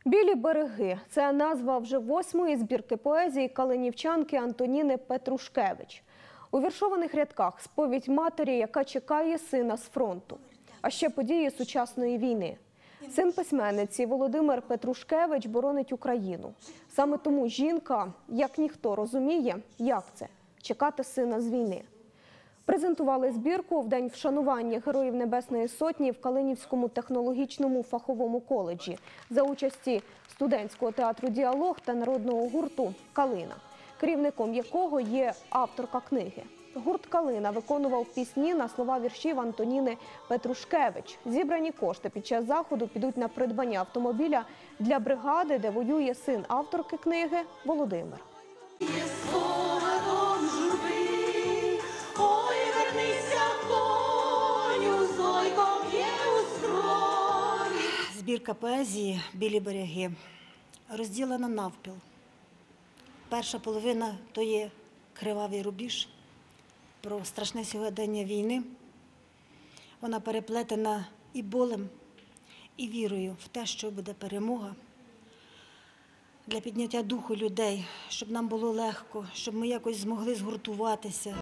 «Білі береги» – це назва вже 8-ї збірки поезії калинівчанки Антоніни Петрушкевич. У віршованих рядках сповідь матері, яка чекає сина з фронту. А ще події сучасної війни. Син письменниці Володимир Петрушкевич боронить Україну. Саме тому жінка, як ніхто, розуміє, як це – чекати сина з війни. Презентували збірку в День вшанування Героїв Небесної Сотні в Калинівському технологічному фаховому коледжі за участі студентського театру «Діалог» та народного гурту «Калина», керівником якого є авторка книги. Гурт «Калина» виконував пісні на слова віршів Антоніни Петрушкевич. Зібрані кошти під час заходу підуть на придбання автомобіля для бригади, де воює син авторки книги Володимир. Збірка поезії «Білі береги» розділена навпіл. Перша половина – то є кривавий рубіж про страшне сьогодення війни. Вона переплетена і болем, і вірою в те, що буде перемога. Для підняття духу людей, щоб нам було легко, щоб ми якось змогли згуртуватися.